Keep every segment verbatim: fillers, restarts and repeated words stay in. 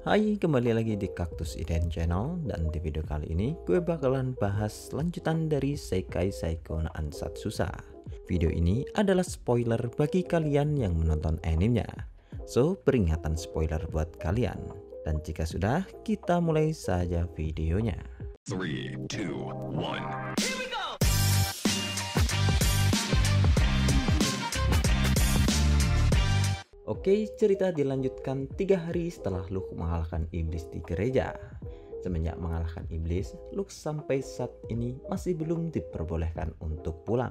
Hai, kembali lagi di Cactus Eden Channel. Dan di video kali ini gue bakalan bahas lanjutan dari Sekai Seiko no Ansatsusa. Video ini adalah spoiler bagi kalian yang menonton animenya. So, peringatan spoiler buat kalian. Dan jika sudah, kita mulai saja videonya. three, two, one. Oke, cerita dilanjutkan tiga hari setelah Luke mengalahkan iblis di gereja. Semenjak mengalahkan iblis, Luke sampai saat ini masih belum diperbolehkan untuk pulang.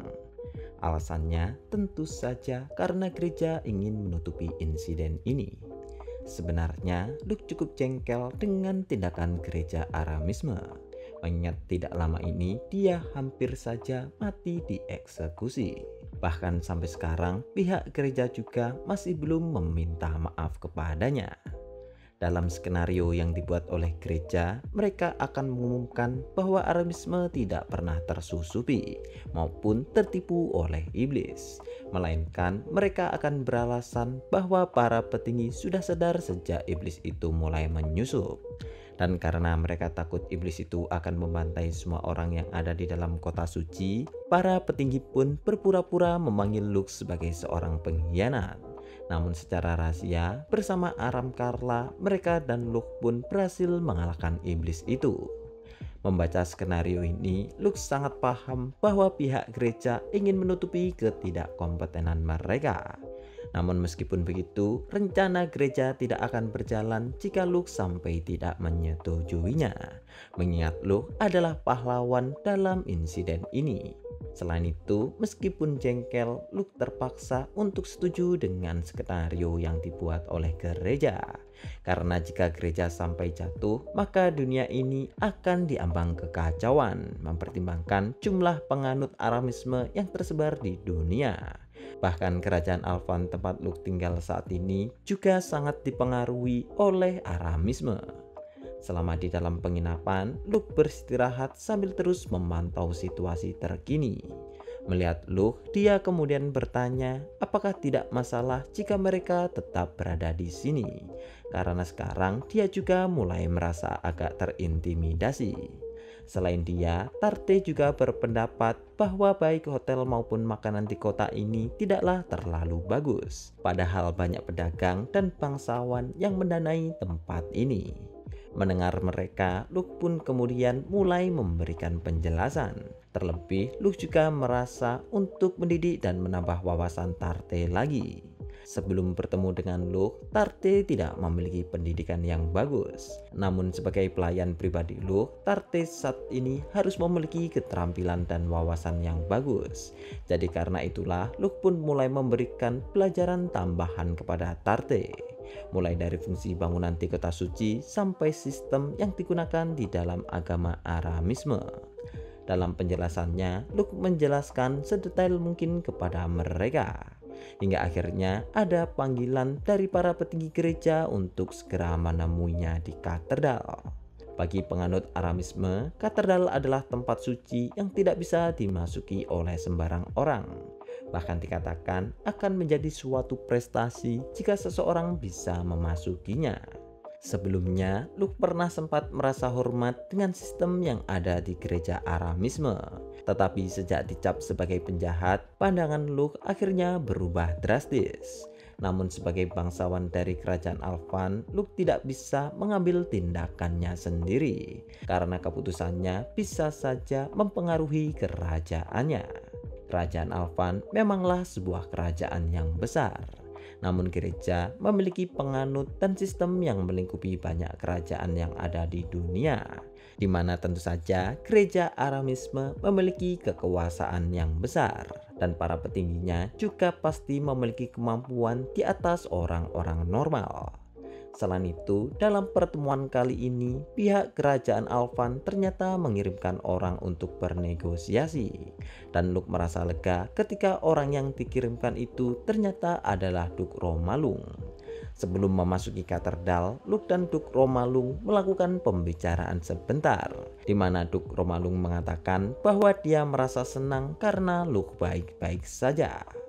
Alasannya tentu saja karena gereja ingin menutupi insiden ini. Sebenarnya Luke cukup jengkel dengan tindakan gereja Aramisme. Mengingat tidak lama ini dia hampir saja mati dieksekusi. Bahkan sampai sekarang pihak gereja juga masih belum meminta maaf kepadanya. Dalam skenario yang dibuat oleh gereja, mereka akan mengumumkan bahwa Aramisme tidak pernah tersusupi maupun tertipu oleh iblis. Melainkan mereka akan beralasan bahwa para petinggi sudah sadar sejak iblis itu mulai menyusup. Dan karena mereka takut iblis itu akan membantai semua orang yang ada di dalam kota suci, para petinggi pun berpura-pura memanggil Luke sebagai seorang pengkhianat. Namun secara rahasia, bersama Aram Karla, mereka dan Luke pun berhasil mengalahkan iblis itu. Membaca skenario ini, Luke sangat paham bahwa pihak gereja ingin menutupi ketidakkompetenan mereka. Namun meskipun begitu, rencana gereja tidak akan berjalan jika Luke sampai tidak menyetujuinya. Mengingat Luke adalah pahlawan dalam insiden ini. Selain itu, meskipun jengkel, Luke terpaksa untuk setuju dengan skenario yang dibuat oleh gereja. Karena jika gereja sampai jatuh, maka dunia ini akan diambang kekacauan, mempertimbangkan jumlah penganut Aramisme yang tersebar di dunia. Bahkan kerajaan Alvan tempat Luke tinggal saat ini juga sangat dipengaruhi oleh Aramisme. Selama di dalam penginapan, Luke beristirahat sambil terus memantau situasi terkini. Melihat Luke, dia kemudian bertanya apakah tidak masalah jika mereka tetap berada di sini. Karena sekarang dia juga mulai merasa agak terintimidasi. Selain dia, Tarte juga berpendapat bahwa baik hotel maupun makanan di kota ini tidaklah terlalu bagus. Padahal banyak pedagang dan bangsawan yang mendanai tempat ini. Mendengar mereka, Luke pun kemudian mulai memberikan penjelasan. Terlebih, Luke juga merasa untuk mendidik dan menambah wawasan Tarte lagi. Sebelum bertemu dengan Luke, Tarte tidak memiliki pendidikan yang bagus. Namun sebagai pelayan pribadi Luke, Tarte saat ini harus memiliki keterampilan dan wawasan yang bagus. Jadi karena itulah Luke pun mulai memberikan pelajaran tambahan kepada Tarte. Mulai dari fungsi bangunan di kota suci sampai sistem yang digunakan di dalam agama Aramisme. Dalam penjelasannya, Luke menjelaskan sedetail mungkin kepada mereka. Hingga akhirnya ada panggilan dari para petinggi gereja untuk segera menemuinya di katedral. Bagi penganut Aramisme, katedral adalah tempat suci yang tidak bisa dimasuki oleh sembarang orang. Bahkan dikatakan akan menjadi suatu prestasi jika seseorang bisa memasukinya. Sebelumnya, Luke pernah sempat merasa hormat dengan sistem yang ada di gereja Aramisme. Tetapi sejak dicap sebagai penjahat, pandangan Luke akhirnya berubah drastis. Namun sebagai bangsawan dari kerajaan Alvan, Luke tidak bisa mengambil tindakannya sendiri. Karena keputusannya bisa saja mempengaruhi kerajaannya. Kerajaan Alvan memanglah sebuah kerajaan yang besar. Namun gereja memiliki penganut dan sistem yang melingkupi banyak kerajaan yang ada di dunia, di mana tentu saja gereja Aramisme memiliki kekuasaan yang besar dan para petingginya juga pasti memiliki kemampuan di atas orang-orang normal. Selain itu, dalam pertemuan kali ini, pihak kerajaan Alvan ternyata mengirimkan orang untuk bernegosiasi. Dan Luke merasa lega ketika orang yang dikirimkan itu ternyata adalah Duke Romalung. Sebelum memasuki katedral, Luke dan Duke Romalung melakukan pembicaraan sebentar, di mana Duke Romalung mengatakan bahwa dia merasa senang karena Luke baik-baik saja.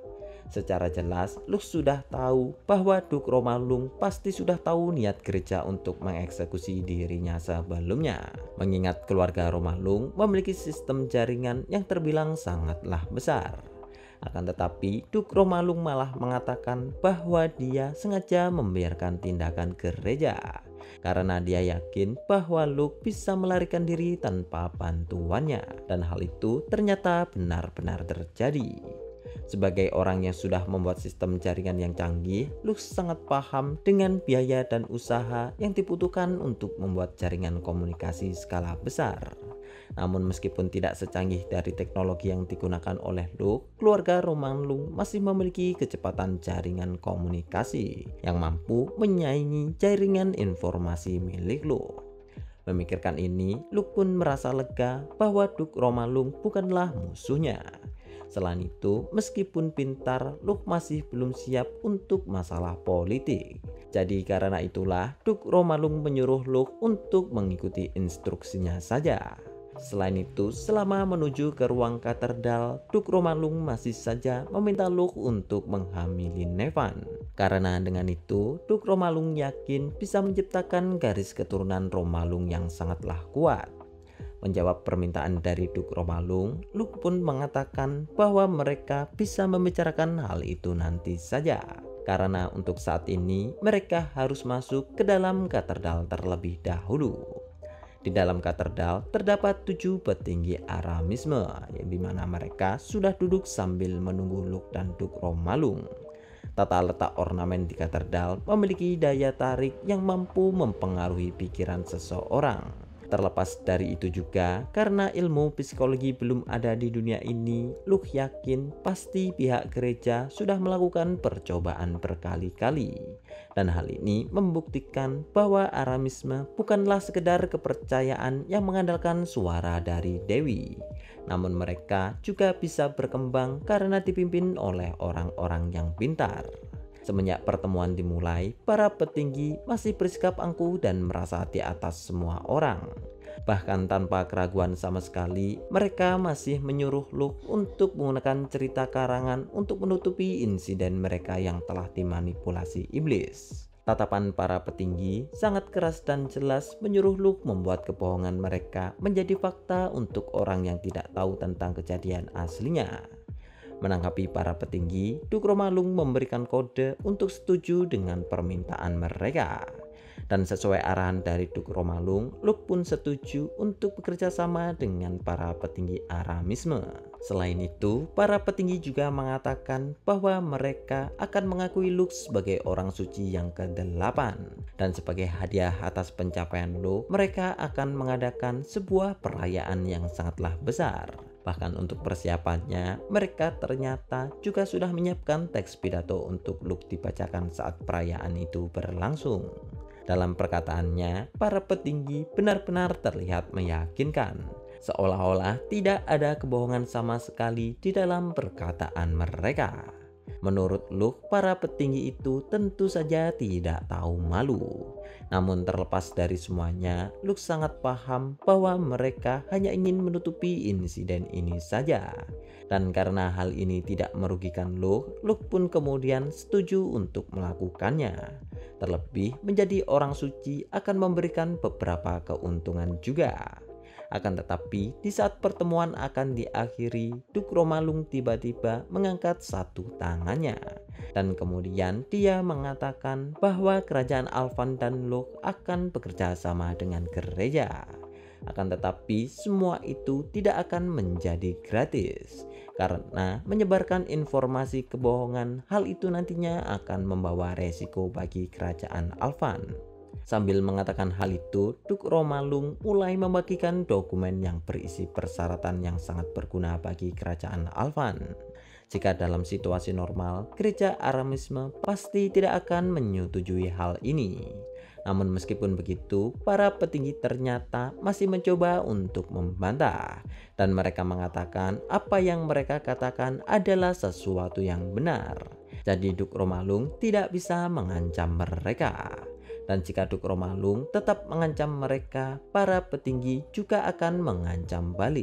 Secara jelas, Luke sudah tahu bahwa Duke Romalung pasti sudah tahu niat gereja untuk mengeksekusi dirinya sebelumnya. Mengingat keluarga Romalung memiliki sistem jaringan yang terbilang sangatlah besar. Akan tetapi, Duke Romalung malah mengatakan bahwa dia sengaja membiarkan tindakan gereja karena dia yakin bahwa Luke bisa melarikan diri tanpa bantuannya, dan hal itu ternyata benar-benar terjadi. Sebagai orang yang sudah membuat sistem jaringan yang canggih, Luke sangat paham dengan biaya dan usaha yang dibutuhkan untuk membuat jaringan komunikasi skala besar. Namun meskipun tidak secanggih dari teknologi yang digunakan oleh Luke, keluarga Romalung masih memiliki kecepatan jaringan komunikasi yang mampu menyaingi jaringan informasi milik Luke. Memikirkan ini, Luke pun merasa lega bahwa Duke Romalung bukanlah musuhnya. Selain itu, meskipun pintar, Luke masih belum siap untuk masalah politik. Jadi karena itulah Duke Romalung menyuruh Luke untuk mengikuti instruksinya saja. Selain itu, selama menuju ke ruang katedral, Duke Romalung masih saja meminta Luke untuk menghamili Nevan. Karena dengan itu, Duke Romalung yakin bisa menciptakan garis keturunan Romalung yang sangatlah kuat. Menjawab permintaan dari Duke Romalung, Luke pun mengatakan bahwa mereka bisa membicarakan hal itu nanti saja. Karena untuk saat ini mereka harus masuk ke dalam katedral terlebih dahulu. Di dalam katedral terdapat tujuh petinggi Aramisme, yang dimana mereka sudah duduk sambil menunggu Luke dan Duke Romalung. Tata letak ornamen di katedral memiliki daya tarik yang mampu mempengaruhi pikiran seseorang. Terlepas dari itu juga, karena ilmu psikologi belum ada di dunia ini, Luke yakin pasti pihak gereja sudah melakukan percobaan berkali-kali. Dan hal ini membuktikan bahwa Aramisme bukanlah sekedar kepercayaan yang mengandalkan suara dari Dewi. Namun mereka juga bisa berkembang karena dipimpin oleh orang-orang yang pintar. Semenjak pertemuan dimulai, para petinggi masih bersikap angkuh dan merasa di atas semua orang. Bahkan tanpa keraguan sama sekali, mereka masih menyuruh Luke untuk menggunakan cerita karangan untuk menutupi insiden mereka yang telah dimanipulasi iblis. Tatapan para petinggi sangat keras dan jelas menyuruh Luke membuat kebohongan mereka menjadi fakta untuk orang yang tidak tahu tentang kejadian aslinya. Menanggapi para petinggi, Duke Romalung memberikan kode untuk setuju dengan permintaan mereka. Dan sesuai arahan dari Duke Romalung, Luke pun setuju untuk bekerja sama dengan para petinggi Aramisme. Selain itu, para petinggi juga mengatakan bahwa mereka akan mengakui Luke sebagai orang suci yang kedelapan. Dan sebagai hadiah atas pencapaian Luke, mereka akan mengadakan sebuah perayaan yang sangatlah besar. Bahkan untuk persiapannya, mereka ternyata juga sudah menyiapkan teks pidato untuk Luke dibacakan saat perayaan itu berlangsung. Dalam perkataannya, para petinggi benar-benar terlihat meyakinkan, seolah-olah tidak ada kebohongan sama sekali di dalam perkataan mereka. Menurut Luke, para petinggi itu tentu saja tidak tahu malu. Namun terlepas dari semuanya, Luke sangat paham bahwa mereka hanya ingin menutupi insiden ini saja. Dan karena hal ini tidak merugikan Luke, Luke pun kemudian setuju untuk melakukannya. Terlebih menjadi orang suci akan memberikan beberapa keuntungan juga. Akan tetapi di saat pertemuan akan diakhiri, Duke Romalung tiba-tiba mengangkat satu tangannya. Dan kemudian dia mengatakan bahwa kerajaan Alvan dan Luke akan bekerja sama dengan gereja. Akan tetapi semua itu tidak akan menjadi gratis. Karena menyebarkan informasi kebohongan, hal itu nantinya akan membawa resiko bagi kerajaan Alvan. Sambil mengatakan hal itu, Duke Romalung mulai membagikan dokumen yang berisi persyaratan yang sangat berguna bagi kerajaan Alvan. Jika dalam situasi normal, gereja Aramisme pasti tidak akan menyetujui hal ini. Namun meskipun begitu, para petinggi ternyata masih mencoba untuk membantah. Dan mereka mengatakan apa yang mereka katakan adalah sesuatu yang benar. Jadi Duke Romalung tidak bisa mengancam mereka. Dan jika Duke Romalung tetap mengancam mereka, para petinggi juga akan mengancam balik.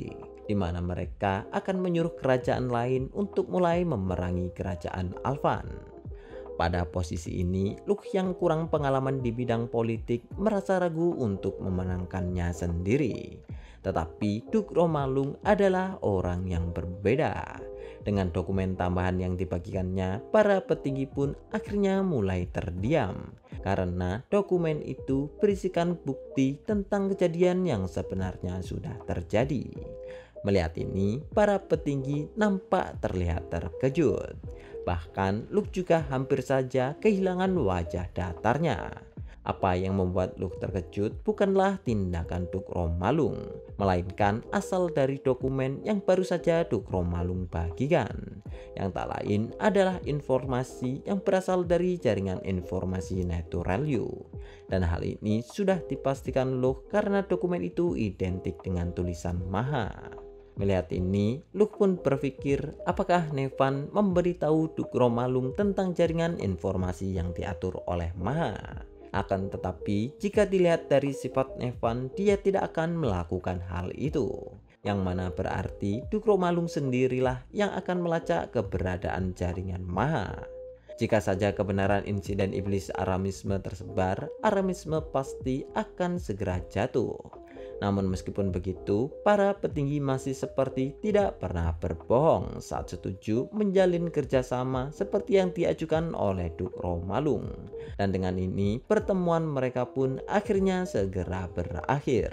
di mana mereka akan menyuruh kerajaan lain untuk mulai memerangi kerajaan Alvan. Pada posisi ini, Luke yang kurang pengalaman di bidang politik merasa ragu untuk memenangkannya sendiri. Tetapi Duke Romalung adalah orang yang berbeda. Dengan dokumen tambahan yang dibagikannya, para petinggi pun akhirnya mulai terdiam. Karena dokumen itu berisikan bukti tentang kejadian yang sebenarnya sudah terjadi. Melihat ini, para petinggi nampak terlihat terkejut. Bahkan Luke juga hampir saja kehilangan wajah datarnya. Apa yang membuat Luke terkejut bukanlah tindakan Duke Romalung, melainkan asal dari dokumen yang baru saja Duke Romalung bagikan. Yang tak lain adalah informasi yang berasal dari jaringan informasi Naturalio. Dan hal ini sudah dipastikan Luke karena dokumen itu identik dengan tulisan Maha. Melihat ini, Luke pun berpikir apakah Nevan memberitahu Duke Romalung tentang jaringan informasi yang diatur oleh Maha. Akan tetapi, jika dilihat dari sifat Nevan, dia tidak akan melakukan hal itu. Yang mana berarti Duke Romalung sendirilah yang akan melacak keberadaan jaringan Maha. Jika saja kebenaran insiden iblis Aramisme tersebar, Aramisme pasti akan segera jatuh. Namun meskipun begitu, para petinggi masih seperti tidak pernah berbohong saat setuju menjalin kerjasama seperti yang diajukan oleh Duke Romalung. Dan dengan ini pertemuan mereka pun akhirnya segera berakhir.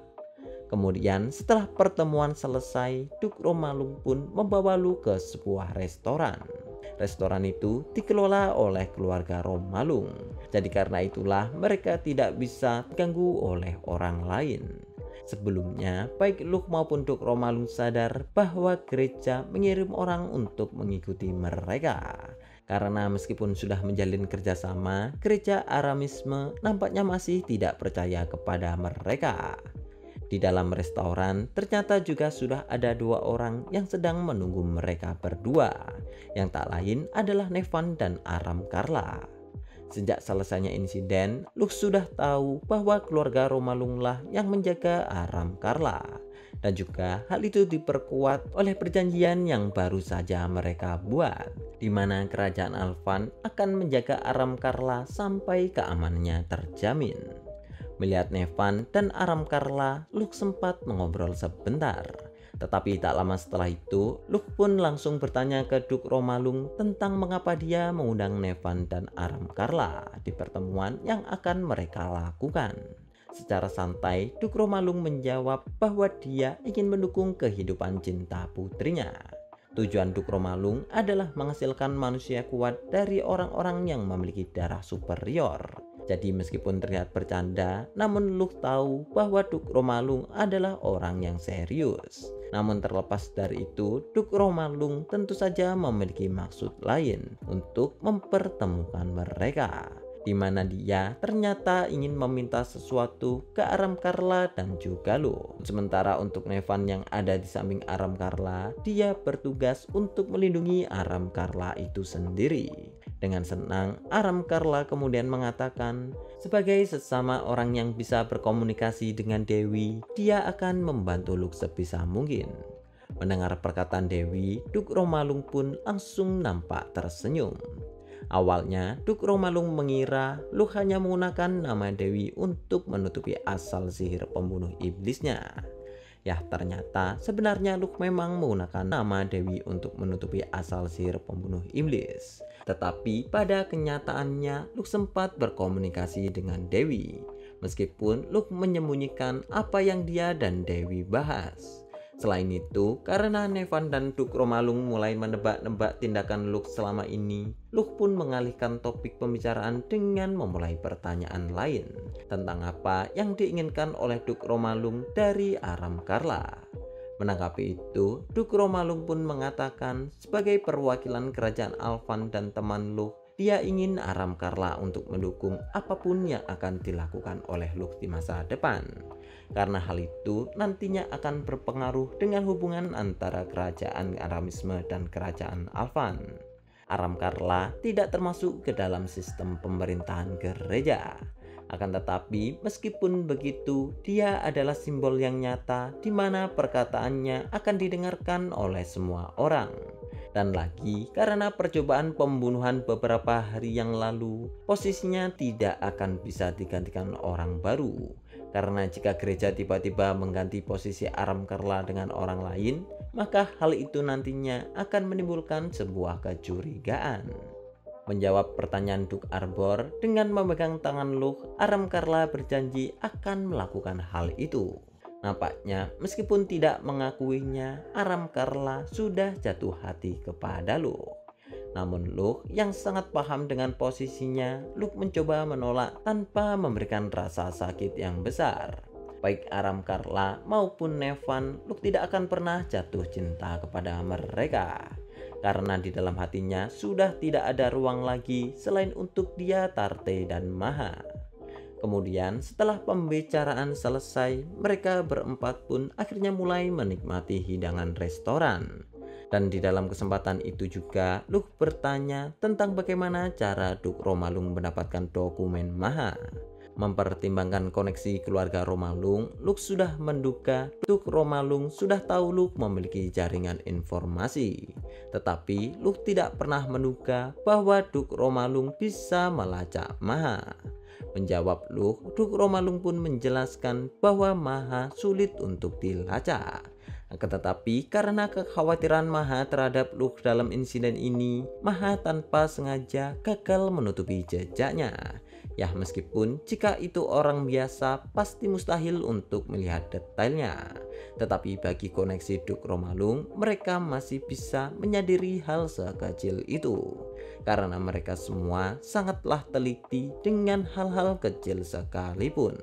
Kemudian setelah pertemuan selesai, Duke Romalung pun membawa Luke ke sebuah restoran. Restoran itu dikelola oleh keluarga Romalung. Jadi karena itulah mereka tidak bisa diganggu oleh orang lain. Sebelumnya, baik Luke maupun Duke Romalung sadar bahwa gereja mengirim orang untuk mengikuti mereka. Karena meskipun sudah menjalin kerjasama, gereja Aramisme nampaknya masih tidak percaya kepada mereka. Di dalam restoran, ternyata juga sudah ada dua orang yang sedang menunggu mereka berdua, yang tak lain adalah Nevan dan Aram Karla. Sejak selesainya insiden, Luke sudah tahu bahwa keluarga Romalunglah yang menjaga Aram Karla. Dan juga hal itu diperkuat oleh perjanjian yang baru saja mereka buat, di mana kerajaan Alvan akan menjaga Aram Karla sampai keamanannya terjamin. Melihat Nevan dan Aram Karla, Luke sempat mengobrol sebentar. Tetapi tak lama setelah itu, Luke pun langsung bertanya ke Duke Romalung tentang mengapa dia mengundang Nevan dan Aram Karla di pertemuan yang akan mereka lakukan. Secara santai, Duke Romalung menjawab bahwa dia ingin mendukung kehidupan cinta putrinya. Tujuan Duke Romalung adalah menghasilkan manusia kuat dari orang-orang yang memiliki darah superior. Jadi meskipun terlihat bercanda, namun Luke tahu bahwa Duke Romalung adalah orang yang serius. Namun terlepas dari itu, Duke Romalung tentu saja memiliki maksud lain untuk mempertemukan mereka, di mana dia ternyata ingin meminta sesuatu ke Aram Karla dan juga Luke. Sementara untuk Nevan yang ada di samping Aram Karla, dia bertugas untuk melindungi Aram Karla itu sendiri. Dengan senang, Aram Karla kemudian mengatakan, sebagai sesama orang yang bisa berkomunikasi dengan Dewi, dia akan membantu Luke sebisa mungkin. Mendengar perkataan Dewi, Duke Romalung pun langsung nampak tersenyum. Awalnya, Duke Romalung mengira Luke hanya menggunakan nama Dewi untuk menutupi asal sihir pembunuh iblisnya. Ya, ternyata sebenarnya Luke memang menggunakan nama Dewi untuk menutupi asal sihir pembunuh iblis. Tetapi pada kenyataannya Luke sempat berkomunikasi dengan Dewi, meskipun Luke menyembunyikan apa yang dia dan Dewi bahas. Selain itu, karena Nevan dan Duke Romalung mulai menebak-nebak tindakan Luke selama ini, Luke pun mengalihkan topik pembicaraan dengan memulai pertanyaan lain tentang apa yang diinginkan oleh Duke Romalung dari Aram Karla. Menanggapi itu, Duke Romalung pun mengatakan sebagai perwakilan kerajaan Alvan dan teman Luke, dia ingin Aram Karla untuk mendukung apapun yang akan dilakukan oleh Luke di masa depan. Karena hal itu nantinya akan berpengaruh dengan hubungan antara kerajaan Aramisme dan kerajaan Alvan. Aram Karla tidak termasuk ke dalam sistem pemerintahan gereja. Akan tetapi meskipun begitu, dia adalah simbol yang nyata di mana perkataannya akan didengarkan oleh semua orang. Dan lagi karena percobaan pembunuhan beberapa hari yang lalu, posisinya tidak akan bisa digantikan orang baru. Karena jika gereja tiba-tiba mengganti posisi Aram Karla dengan orang lain, maka hal itu nantinya akan menimbulkan sebuah kecurigaan. Menjawab pertanyaan Duke Arbor dengan memegang tangan Luke, Aram Karla berjanji akan melakukan hal itu. Nampaknya meskipun tidak mengakuinya, Aram Karla sudah jatuh hati kepada Luke. Namun Luke yang sangat paham dengan posisinya, Luke mencoba menolak tanpa memberikan rasa sakit yang besar. Baik Aram Karla maupun Nevan, Luke tidak akan pernah jatuh cinta kepada mereka. Karena di dalam hatinya sudah tidak ada ruang lagi selain untuk dia, Tarte, dan Maha. Kemudian setelah pembicaraan selesai, mereka berempat pun akhirnya mulai menikmati hidangan restoran. Dan di dalam kesempatan itu juga Luke bertanya tentang bagaimana cara Duke Romalung mendapatkan dokumen Maha. Mempertimbangkan koneksi keluarga Romalung, Luke sudah menduga Duke Romalung sudah tahu Luke memiliki jaringan informasi. Tetapi Luke tidak pernah menduga bahwa Duke Romalung bisa melacak Maha. Menjawab Luke, Duke Romalung pun menjelaskan bahwa Maha sulit untuk dilacak. Akan tetapi karena kekhawatiran Maha terhadap Luke dalam insiden ini, Maha tanpa sengaja gagal menutupi jejaknya. Ya meskipun jika itu orang biasa pasti mustahil untuk melihat detailnya. Tetapi bagi koneksi Duke Romalung, mereka masih bisa menyadari hal sekecil itu. Karena mereka semua sangatlah teliti dengan hal-hal kecil sekalipun.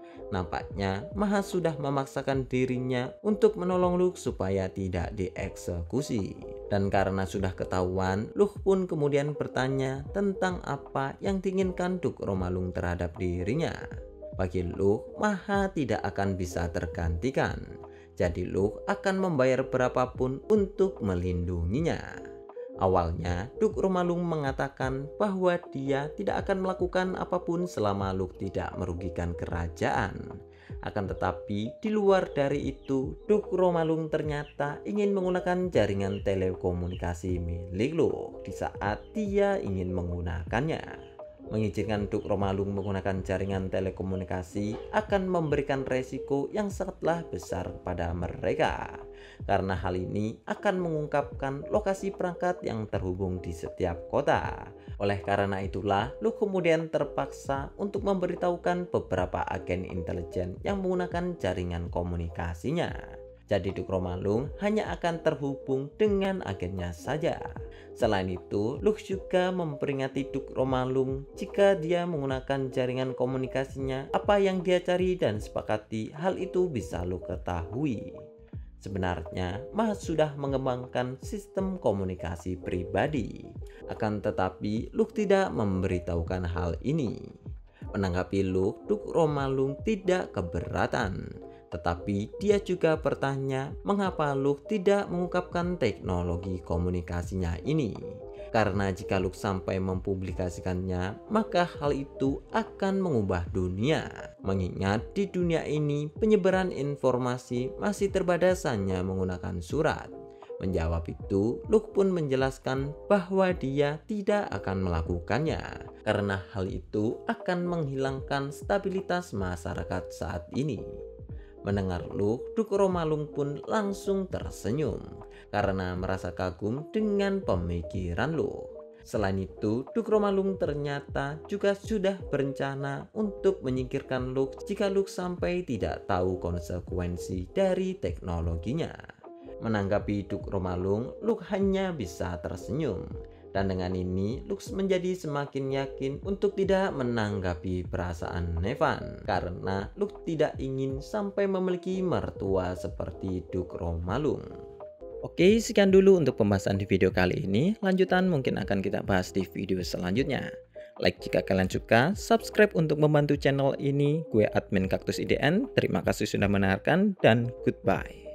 Nampaknya Maha sudah memaksakan dirinya untuk menolong Luke supaya tidak dieksekusi. Dan karena sudah ketahuan, Luke pun kemudian bertanya tentang apa yang diinginkan Duke Romalung terhadap dirinya. Bagi Luke, Maha tidak akan bisa tergantikan. Jadi Luke akan membayar berapapun untuk melindunginya. Awalnya, Duke Romalung mengatakan bahwa dia tidak akan melakukan apapun selama Luke tidak merugikan kerajaan. Akan tetapi, di luar dari itu, Duke Romalung ternyata ingin menggunakan jaringan telekomunikasi milik Luke di saat dia ingin menggunakannya. Mengizinkan Duke Romalung menggunakan jaringan telekomunikasi akan memberikan resiko yang sangatlah besar pada mereka. Karena hal ini akan mengungkapkan lokasi perangkat yang terhubung di setiap kota. Oleh karena itulah, Luke kemudian terpaksa untuk memberitahukan beberapa agen intelijen yang menggunakan jaringan komunikasinya. Jadi Duke Romalung hanya akan terhubung dengan agennya saja. Selain itu, Luke juga memperingati Duke Romalung jika dia menggunakan jaringan komunikasinya, apa yang dia cari dan sepakati hal itu bisa Luke ketahui. Sebenarnya, Maha sudah mengembangkan sistem komunikasi pribadi. Akan tetapi, Luke tidak memberitahukan hal ini. Menanggapi Luke, Duke Romalung tidak keberatan. Tetapi dia juga bertanya mengapa Luke tidak mengungkapkan teknologi komunikasinya ini. Karena jika Luke sampai mempublikasikannya, maka hal itu akan mengubah dunia. Mengingat di dunia ini penyebaran informasi masih terbatas hanya menggunakan surat. Menjawab itu, Luke pun menjelaskan bahwa dia tidak akan melakukannya. Karena hal itu akan menghilangkan stabilitas masyarakat saat ini. Mendengar Luke, Duke Romalung pun langsung tersenyum karena merasa kagum dengan pemikiran Luke. Selain itu, Duke Romalung ternyata juga sudah berencana untuk menyingkirkan Luke jika Luke sampai tidak tahu konsekuensi dari teknologinya. Menanggapi Duke Romalung, Luke hanya bisa tersenyum. Dan dengan ini, Luke menjadi semakin yakin untuk tidak menanggapi perasaan Nevan. Karena Luke tidak ingin sampai memiliki mertua seperti Duke Romalung. Oke, sekian dulu untuk pembahasan di video kali ini. Lanjutan mungkin akan kita bahas di video selanjutnya. Like jika kalian suka, subscribe untuk membantu channel ini. Gue admin Kaktus I D N, terima kasih sudah mendengarkan dan goodbye.